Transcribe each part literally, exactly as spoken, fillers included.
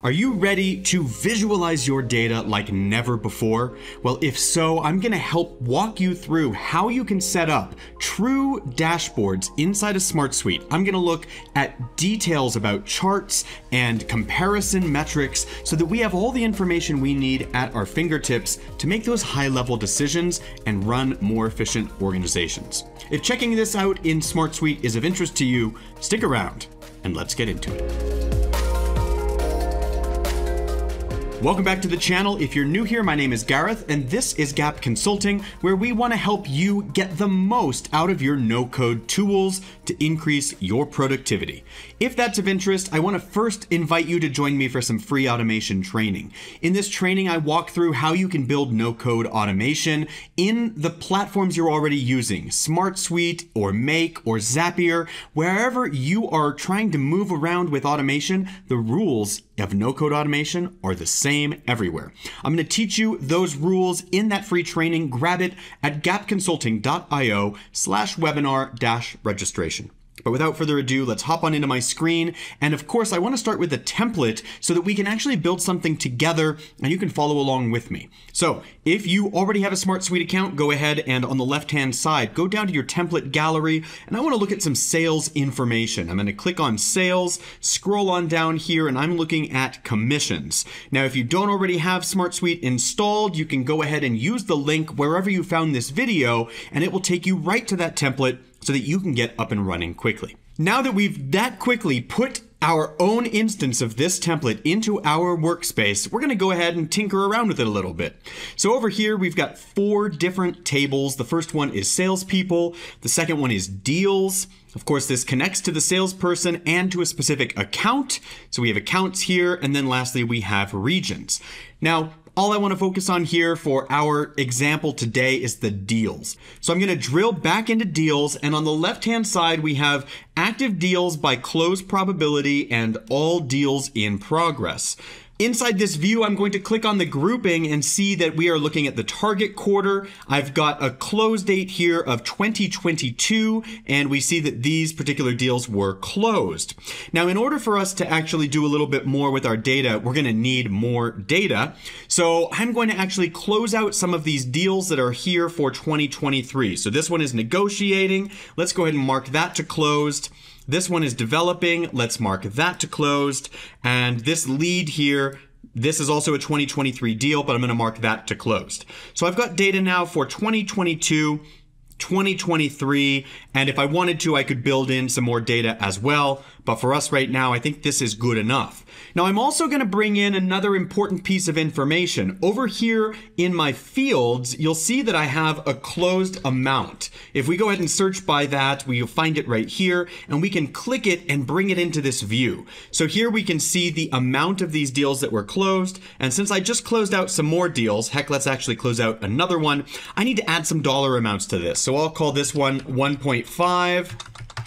Are you ready to visualize your data like never before? Well, if so, I'm going to help walk you through how you can set up true dashboards inside a SmartSuite. I'm going to look at details about charts and comparison metrics so that we have all the information we need at our fingertips to make those high-level decisions and run more efficient organizations. If checking this out in SmartSuite is of interest to you, stick around and let's get into it. Welcome back to the channel. If you're new here, my name is Gareth, and this is Gap Consulting, where we want to help you get the most out of your no-code tools to increase your productivity. If that's of interest, I want to first invite you to join me for some free automation training. In this training, I walk through how you can build no-code automation in the platforms you're already using, SmartSuite or Make or Zapier. Wherever you are trying to move around with automation, the rules of no-code automation are the same everywhere. I'm going to teach you those rules in that free training. Grab it at gapconsulting.io slash webinar dash registration. But without further ado, let's hop on into my screen. And of course, I want to start with a template so that we can actually build something together and you can follow along with me. So if you already have a SmartSuite account, go ahead and on the left-hand side, go down to your template gallery. And I want to look at some sales information. I'm going to click on sales, scroll on down here, and I'm looking at commissions. Now, if you don't already have SmartSuite installed, you can go ahead and use the link wherever you found this video, and it will take you right to that template so that you can get up and running quickly. Now that we've that quickly put our own instance of this template into our workspace, we're going to go ahead and tinker around with it a little bit. So over here, we've got four different tables. The first one is salespeople. The second one is deals. Of course, this connects to the salesperson and to a specific account. So we have accounts here. And then lastly, we have regions. Now, all I want to focus on here for our example today is the deals. So I'm going to drill back into deals, and on the left-hand side, we have active deals by close probability and all deals in progress. Inside this view, I'm going to click on the grouping and see that we are looking at the target quarter. I've got a close date here of twenty twenty-two, and we see that these particular deals were closed. Now, in order for us to actually do a little bit more with our data, we're going to need more data. So I'm going to actually close out some of these deals that are here for twenty twenty-three. So this one is negotiating. Let's go ahead and mark that to closed. This one is developing. Let's mark that to closed. And this lead here, this is also a twenty twenty-three deal, but I'm going to mark that to closed. So I've got data now for twenty twenty-two, twenty twenty-three, and if I wanted to, I could build in some more data as well. But for us right now, I think this is good enough. Now, I'm also going to bring in another important piece of information. Over here in my fields, you'll see that I have a closed amount. If we go ahead and search by that, we'll find it right here, and we can click it and bring it into this view. So here we can see the amount of these deals that were closed. And since I just closed out some more deals, heck, let's actually close out another one. I need to add some dollar amounts to this. So I'll call this one one point five.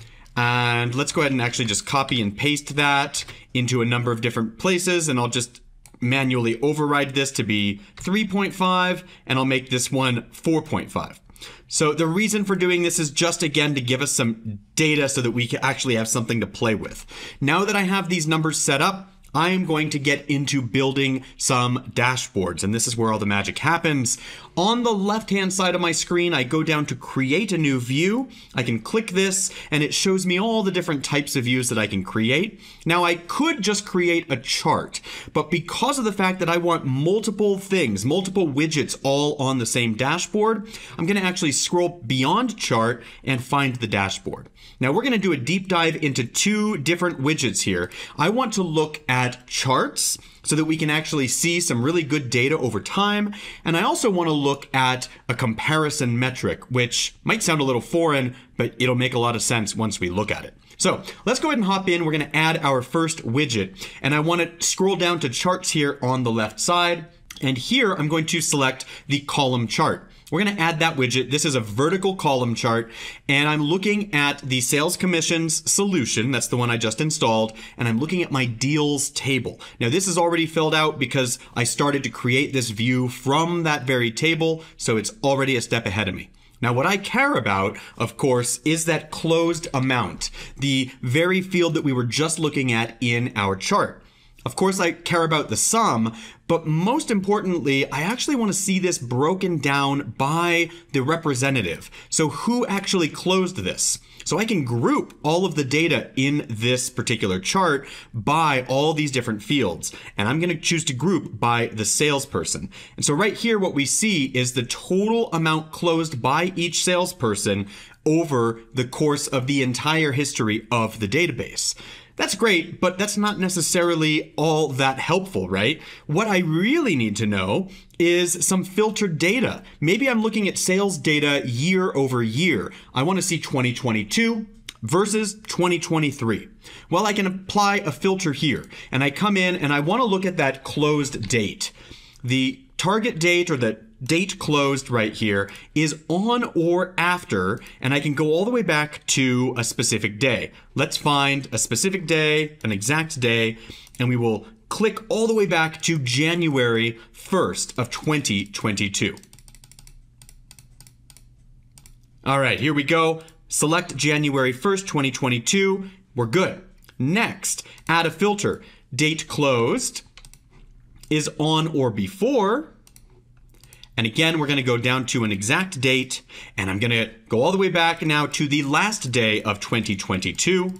And let's go ahead and actually just copy and paste that into a number of different places. And I'll just manually override this to be three point five, and I'll make this one four point five. So the reason for doing this is just, again, to give us some data so that we can actually have something to play with. Now that I have these numbers set up, I am going to get into building some dashboards, and this is where all the magic happens. On the left-hand side of my screen, I go down to create a new view. I can click this, and it shows me all the different types of views that I can create. Now, I could just create a chart, but because of the fact that I want multiple things, multiple widgets all on the same dashboard, I'm going to actually scroll beyond chart and find the dashboard. Now, we're going to do a deep dive into two different widgets here. I want to look at charts so that we can actually see some really good data over time. And I also want to look at a comparison metric, which might sound a little foreign, but it'll make a lot of sense once we look at it. So let's go ahead and hop in. We're going to add our first widget. And I want to scroll down to charts here on the left side. And here I'm going to select the column chart. We're going to add that widget. This is a vertical column chart, and I'm looking at the sales commissions solution. That's the one I just installed, and I'm looking at my deals table. Now, this is already filled out because I started to create this view from that very table, so it's already a step ahead of me. Now, what I care about, of course, is that closed amount, the very field that we were just looking at in our chart. Of course, I care about the sum, but most importantly, I actually want to see this broken down by the representative. So who actually closed this? So I can group all of the data in this particular chart by all these different fields. And I'm going to choose to group by the salesperson. And so right here, what we see is the total amount closed by each salesperson over the course of the entire history of the database. That's great, but that's not necessarily all that helpful, right? What I really need to know is some filtered data. Maybe I'm looking at sales data year over year. I want to see twenty twenty-two versus twenty twenty-three. Well, I can apply a filter here, and I come in and I want to look at that closed date. The target date, or the date closed right here, is on or after, and I can go all the way back to a specific day. Let's find a specific day, an exact day, and we will click all the way back to January first of twenty twenty-two. All right, here we go. Select January first, twenty twenty-two. We're good. Next, add a filter. Date closed is on or before. And again, we're going to go down to an exact date, and I'm going to go all the way back now to the last day of twenty twenty-two.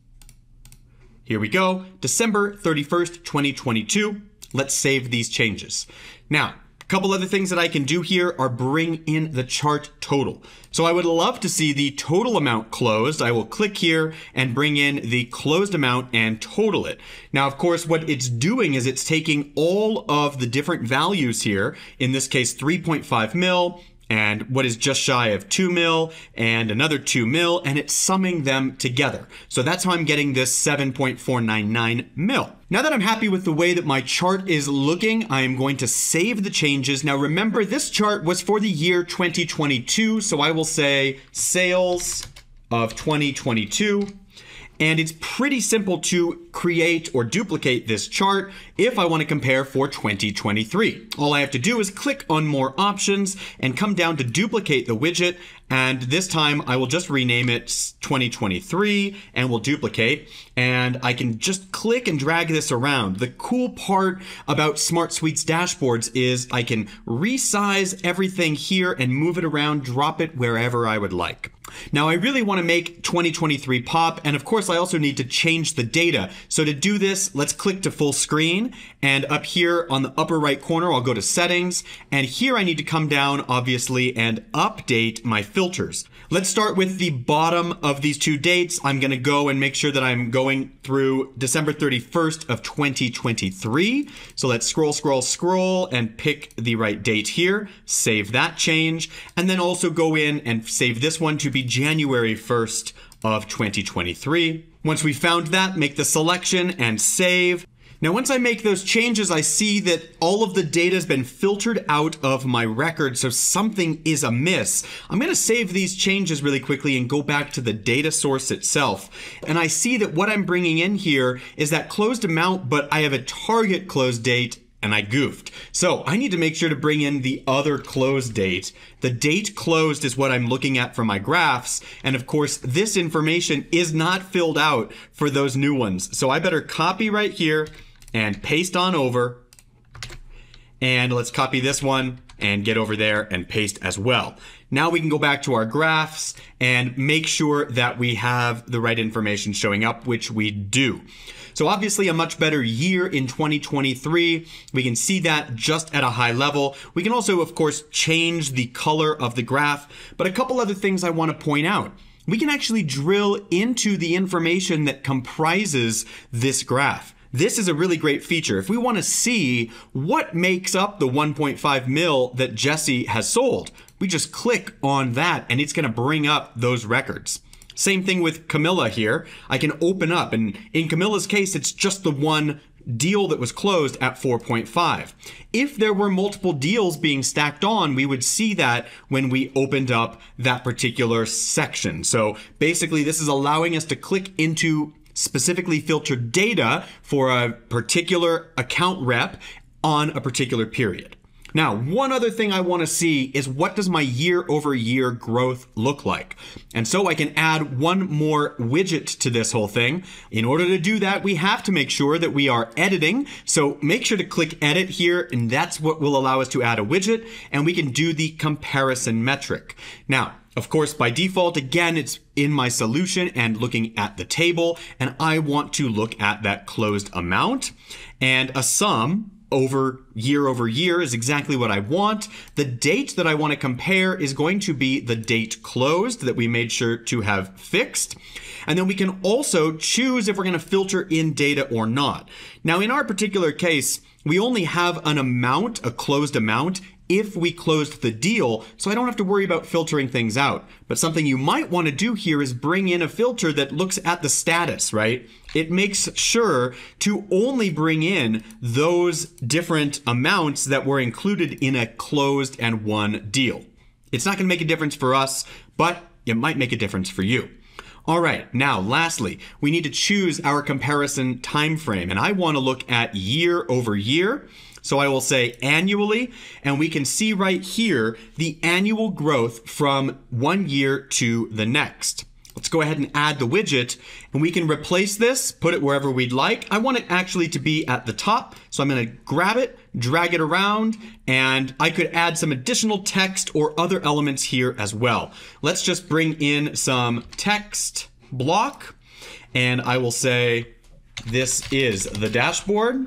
Here we go, December thirty-first, twenty twenty-two. Let's save these changes. Now, a couple other things that I can do here are bring in the chart total. So I would love to see the total amount closed. I will click here and bring in the closed amount and total it. Now, of course, what it's doing is it's taking all of the different values here, in this case, three point five mil, and what is just shy of two mil, and another two mil, and it's summing them together. So that's how I'm getting this seven point four nine nine mil. Now that I'm happy with the way that my chart is looking, I am going to save the changes. Now remember, this chart was for the year twenty twenty-two, so I will say sales of twenty twenty-two. And it's pretty simple to create or duplicate this chart if I want to compare for twenty twenty-three. All I have to do is click on more options and come down to duplicate the widget. And this time I will just rename it twenty twenty-three and we'll duplicate. And I can just click and drag this around. The cool part about SmartSuite's dashboards is I can resize everything here and move it around, drop it wherever I would like. Now I really want to make twenty twenty-three pop, and of course I also need to change the data. So to do this, let's click to full screen, and up here on the upper right corner I'll go to settings, and here I need to come down obviously and update my filters. Let's start with the bottom of these two dates. I'm going to go and make sure that I'm going through December thirty-first of twenty twenty-three. So let's scroll, scroll, scroll and pick the right date here, save that change, and then also go in and save this one to be January first of twenty twenty-three. Once we found that, make the selection and save. Now, once I make those changes, I see that all of the data has been filtered out of my record, so something is amiss. I'm going to save these changes really quickly and go back to the data source itself. And I see that what I'm bringing in here is that closed amount, but I have a target close date and I goofed. So I need to make sure to bring in the other close date. The date closed is what I'm looking at for my graphs. And of course, this information is not filled out for those new ones. So I better copy right here and paste on over. And let's copy this one and get over there and paste as well. Now we can go back to our graphs and make sure that we have the right information showing up, which we do. So obviously a much better year in twenty twenty-three. We can see that just at a high level. We can also, of course, change the color of the graph. But a couple other things I want to point out. We can actually drill into the information that comprises this graph. This is a really great feature. If we want to see what makes up the one point five mil that Jesse has sold, we just click on that and it's going to bring up those records. Same thing with Camilla here. I can open up, and in Camilla's case, it's just the one deal that was closed at four point five. If there were multiple deals being stacked on, we would see that when we opened up that particular section. So basically, this is allowing us to click into specifically filtered data for a particular account rep on a particular period. Now, one other thing I want to see is what does my year over year growth look like? And so I can add one more widget to this whole thing. In order to do that, we have to make sure that we are editing. So make sure to click edit here, and that's what will allow us to add a widget, and we can do the comparison metric. Now, of course, by default, again, it's in my solution and looking at the table, and I want to look at that closed amount, and a sum over year over year is exactly what I want. The date that I want to compare is going to be the date closed that we made sure to have fixed. And then we can also choose if we're going to filter in data or not. Now, in our particular case, we only have an amount, a closed amount, if we closed the deal, so I don't have to worry about filtering things out. But something you might want to do here is bring in a filter that looks at the status, right? It makes sure to only bring in those different amounts that were included in a closed and won deal. It's not going to make a difference for us, but it might make a difference for you. All right, now lastly, we need to choose our comparison time frame, and I want to look at year over year. So I will say annually, and we can see right here the annual growth from one year to the next. Let's go ahead and add the widget, and we can replace this, put it wherever we'd like. I want it actually to be at the top, so I'm going to grab it, drag it around, and I could add some additional text or other elements here as well. Let's just bring in some text block, and I will say this is the dashboard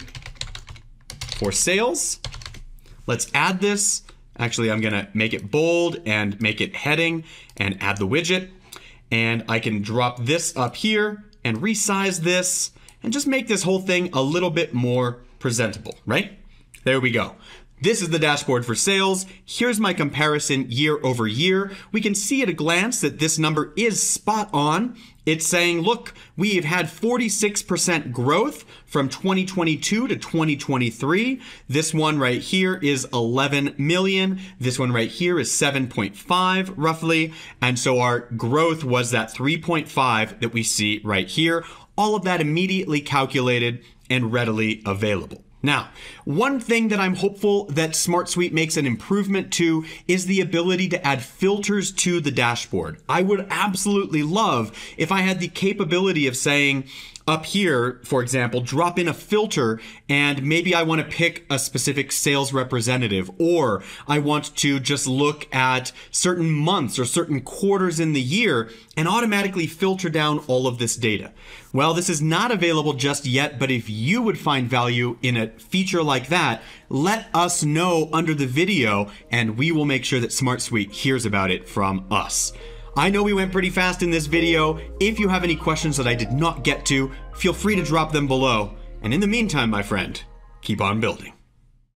for sales. Let's add this. Actually, I'm gonna make it bold and make it heading and add the widget. And I can drop this up here and resize this and just make this whole thing a little bit more presentable, right? There we go. This is the dashboard for sales. Here's my comparison year over year. We can see at a glance that this number is spot on. It's saying, look, we've had forty-six percent growth from twenty twenty-two to twenty twenty-three. This one right here is eleven million. This one right here is seven point five roughly. And so our growth was that three point five that we see right here. All of that immediately calculated and readily available. Now, one thing that I'm hopeful that SmartSuite makes an improvement to is the ability to add filters to the dashboard. I would absolutely love if I had the capability of saying, up here, for example, drop in a filter, and maybe I want to pick a specific sales representative, or I want to just look at certain months or certain quarters in the year and automatically filter down all of this data. Well, this is not available just yet, but if you would find value in a feature like that, let us know under the video, and we will make sure that SmartSuite hears about it from us. I know we went pretty fast in this video. If you have any questions that I did not get to, feel free to drop them below. And in the meantime, my friend, keep on building.